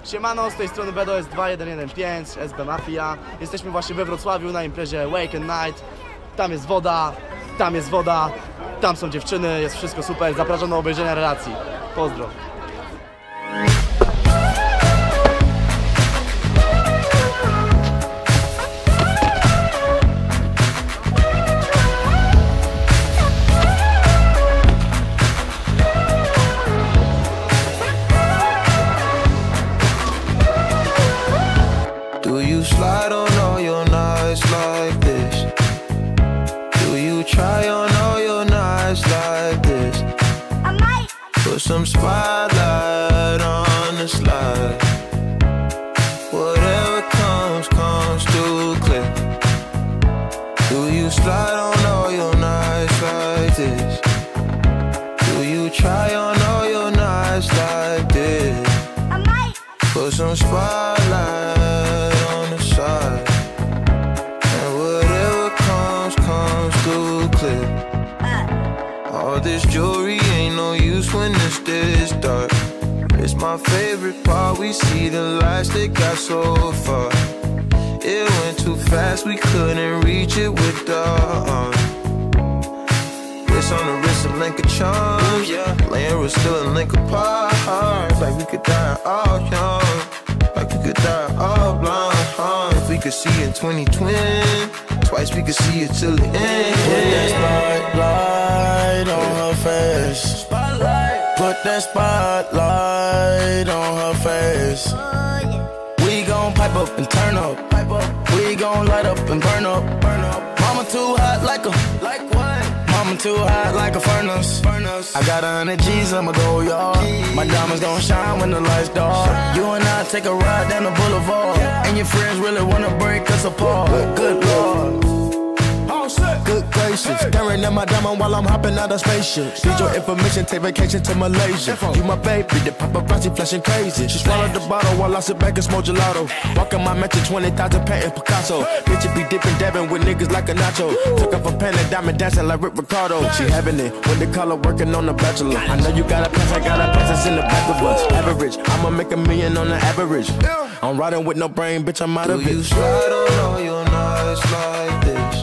Siemano, z tej strony BDOS 2115, SB Mafia. Jesteśmy właśnie we Wrocławiu na imprezie Wake and Night. Tam jest woda, tam jest woda, tam są dziewczyny, jest wszystko super. Zapraszam do obejrzenia relacji. Pozdro. Do you slide on all your nights like this? Do you try on all your nights like this? I might. Put some spotlight on the slide. Whatever comes, comes too clear. Do you slide on all your nights like this? Do you try on all your nights like this? I might. Put some spotlight on the side, and whatever comes, comes too clear. All this jewelry ain't no use when it's this dark. It's my favorite part, we see the lights that got so far. It went too fast, we couldn't reach it with the wrist on the wrist, a link of charms, yeah. Laying was still a link apart, like we could die all young, like we could die all blind, if we could see in 2020, twice we could see it till the end. Put that spotlight on her face. Spotlight. Put that spotlight on her face. Oh, yeah. We gon' pipe up and turn up. Pipe up. We gon' light up and burn up. Burn up. Mama too hot like what? Mama too hot like a furnace. I got 100 G's, I'ma go yard. My diamonds gon' shine when the lights dark. You and I take a ride down the boulevard, and your friends really wanna break us apart. Good Lord. Good gracious, staring at my diamond while I'm hopping out of spaceship. Need your information, take vacation to Malaysia. You my baby, the paparazzi flashing crazy. She swallowed the bottle while I sit back and smoke gelato. Walking my mansion, 20,000 patent Picasso. Bitch, you be dipping, dabbing with niggas like a nacho. Took up a pen and diamond dancing like Rick Ricardo. She having it when the color working on the Bachelor. I know you got a pass, I got a pass, it's in the back of us. Average, I'ma make $1 million on the average. I'm riding with no brain, bitch, I'm out of it. Do you slide on all your nights like this?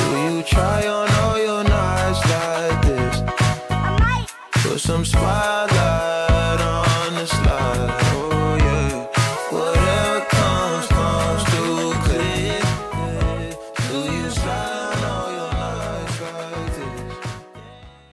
Try on all your nights like this. I might. Put some spotlight